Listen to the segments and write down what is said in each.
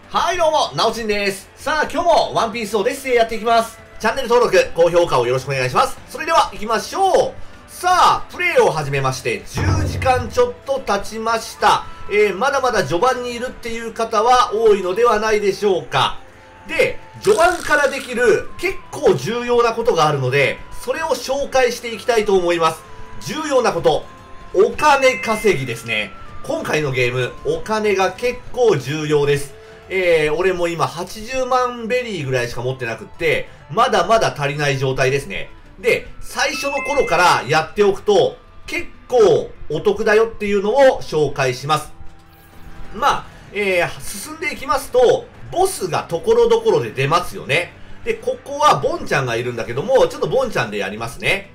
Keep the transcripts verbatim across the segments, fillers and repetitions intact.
はいどうも、なおちんです。さあ今日もワンピースをレッスンやっていきます。チャンネル登録、高評価をよろしくお願いします。それでは行きましょう。さあ、プレイを始めましてじゅうじかんちょっと経ちました。えー、まだまだ序盤にいるっていう方は多いのではないでしょうか。で、序盤からできる結構重要なことがあるので、それを紹介していきたいと思います。重要なこと、お金稼ぎですね。今回のゲーム、お金が結構重要です。えー、俺も今はちじゅうまんベリーぐらいしか持ってなくって、まだまだ足りない状態ですね。で、最初の頃からやっておくと、結構お得だよっていうのを紹介します。まあ、えー、進んでいきますと、ボスがところどころで出ますよね。で、ここはボンちゃんがいるんだけども、ちょっとボンちゃんでやりますね。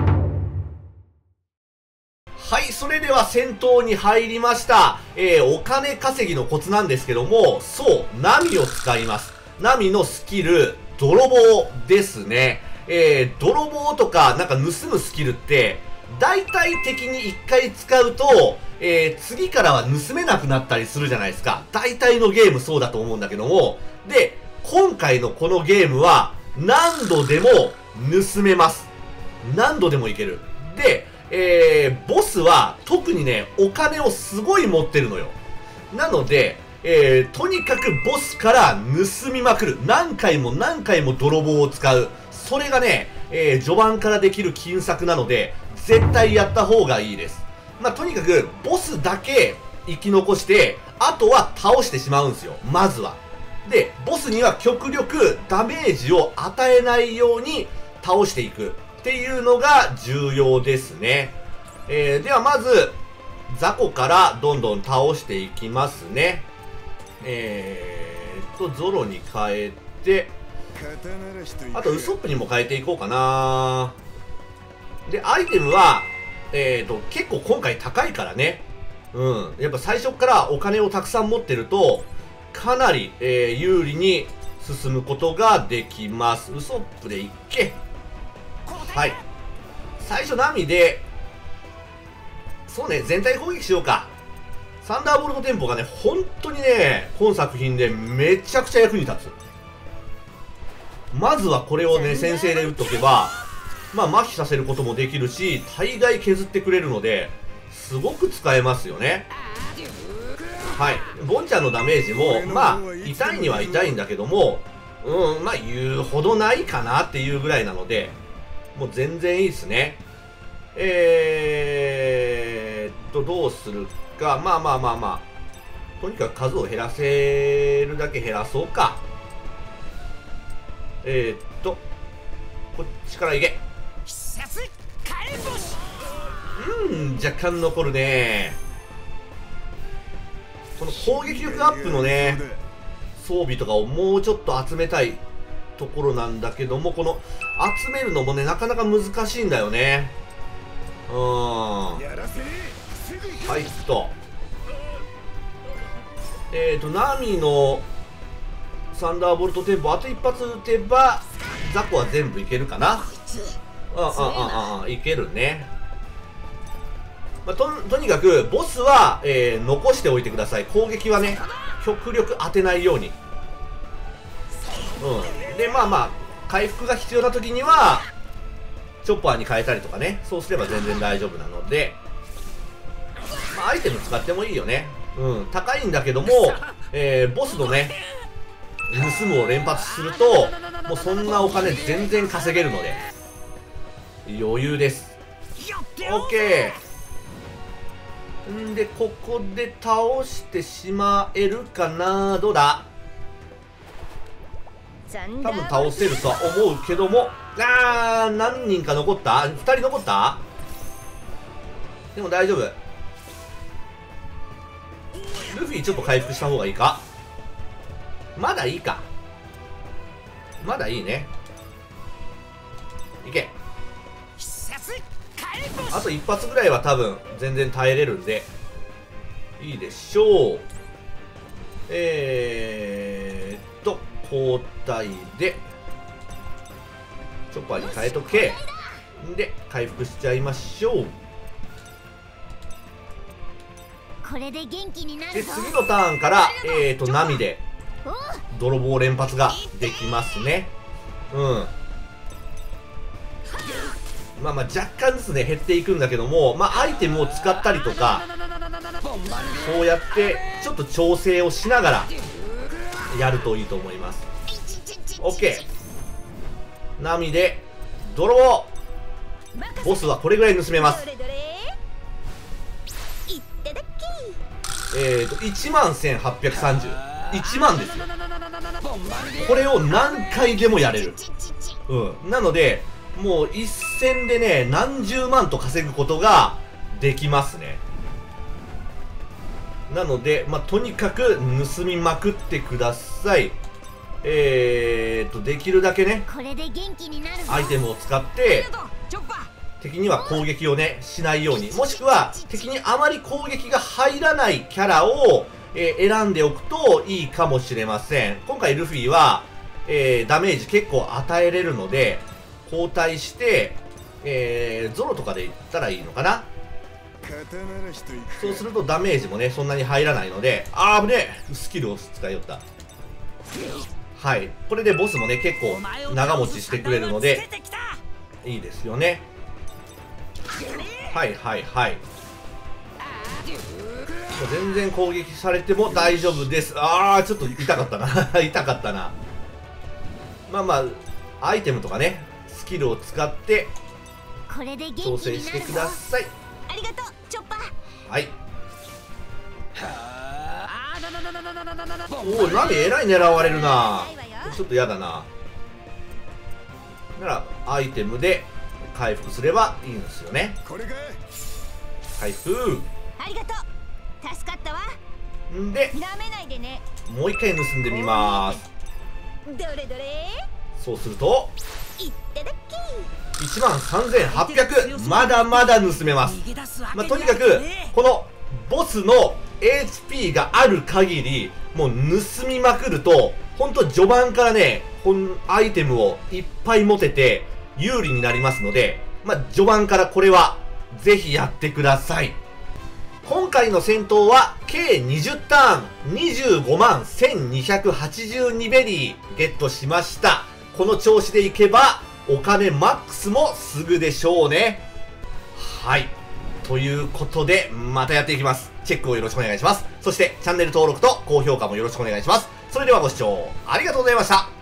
はい、それでは戦闘に入りました。えー、お金稼ぎのコツなんですけども、そう、ナミを使います。ナミのスキル、泥棒ですね。えー、泥棒とか、なんか盗むスキルって、大体的に一回使うと、えー、次からは盗めなくなったりするじゃないですか。大体のゲームそうだと思うんだけども、で、今回のこのゲームは、何度でも盗めます。何度でもいける。で、えー、ボスは特にね、お金をすごい持ってるのよ。なので、えー、とにかくボスから盗みまくる。何回も何回も泥棒を使う。それがね、えー、序盤からできる金策なので、絶対やった方がいいです。まあ、とにかく、ボスだけ生き残して、あとは倒してしまうんですよ。まずは。で、ボスには極力ダメージを与えないように倒していく。っていうのが重要ですね。えー、ではまず、雑魚からどんどん倒していきますね。えーっと、ゾロに変えて、あとウソップにも変えていこうかな。で、アイテムは、えーっと、結構今回高いからね。うん。やっぱ最初からお金をたくさん持ってると、かなり、えー、有利に進むことができます。ウソップでいっけ。はい。最初ナミで、そうね、全体攻撃しようか。サンダーボルトテンポがね、本当にね、今作品でめちゃくちゃ役に立つ。まずはこれをね、先制で打っとけば、まあ、麻痺させることもできるし、大概削ってくれるので、すごく使えますよね。はい。ボンちゃんのダメージも、まあ、痛いには痛いんだけども、うん、まあ、言うほどないかなっていうぐらいなので、もう全然いいですね。えーっと、どうするか。まあまあまあまあ。とにかく数を減らせるだけ減らそうか。えーっと、こっちからいけ。うん、若干残るね。この攻撃力アップのね、装備とかをもうちょっと集めたいところなんだけども、この集めるのもね、なかなか難しいんだよね。うーん。はいっと。えーと、ナミのサンダーボルトテンポ、あと一発撃てば、ザコは全部いけるかな。ああ、ああ、ああ、いけるね。まあ、と、とにかく、ボスは、えー、残しておいてください。攻撃はね、極力当てないように。うん。で、まあまあ、回復が必要な時には、チョッパーに変えたりとかね、そうすれば全然大丈夫なので、まあ、アイテム使ってもいいよね。うん、高いんだけども、えー、ボスのね、盗むを連発すると、もうそんなお金全然稼げるので、余裕です。OK。んで、ここで倒してしまえるかな。どうだ。多分倒せるとは思うけども、あー、何人か残った？ふたり残った？でも大丈夫。ルフィちょっと回復した方がいいか？まだいいか。まだいいね。いけ。あと一発ぐらいは多分全然耐えれるんで、いいでしょう。えーっと、交代で、チョッパーに変えとけ。で、回復しちゃいましょう。 これで元気になるで、 ぞ。 次のターンから、えーと、ナミで、 泥棒連発ができますね。うん。まあまあ若干ずつね、減っていくんだけども、まあアイテムを使ったりとか、そうやってちょっと調整をしながらやるといいと思います。 OK。 波で泥棒ボスはこれぐらい盗めます。えーといちまんせんはっぴゃくさんじゅう、いちまんですよ。これを何回でもやれる。うんなのでもう一戦でね何十万と稼ぐことができますね。なのでまあとにかく盗みまくってください。えーとできるだけねアイテムを使って敵には攻撃をねしないように、もしくは敵にあまり攻撃が入らないキャラを、えー、選んでおくといいかもしれません。今回ルフィは、えー、ダメージ結構与えれるので交代して、えー、ゾロとかでいったらいいのかな。そうするとダメージもねそんなに入らないので、あー危ねえ、スキルを使いよった。はい、これでボスもね結構長持ちしてくれるのでいいですよね。はいはいはい、全然攻撃されても大丈夫です。ああちょっと痛かったな痛かったな。まあまあアイテムとかねスキルを使って調整してください。 ありがとうチョッパー。 はい。おおナミえらい狙われるな。ちょっとやだな。ならアイテムで回復すればいいんですよね。回復。 ありがとう助かったわ。 んでなめないでね。 もう一回盗んでみます。 どれどれ。 そうするといっただきいちまんさんぜんはっぴゃく、まだまだ盗めます。まあ、とにかくこのボスの エイチピー がある限りもう盗みまくると本当序盤からね本アイテムをいっぱい持てて有利になりますので、まあ、序盤からこれはぜひやってください。今回の戦闘は計にじゅうターンにじゅうごまんせんにひゃくはちじゅうにベリーゲットしました。この調子でいけばお金マックスもすぐでしょうね。はい。ということで、またやっていきます。チェックをよろしくお願いします。そして、チャンネル登録と高評価もよろしくお願いします。それではご視聴ありがとうございました。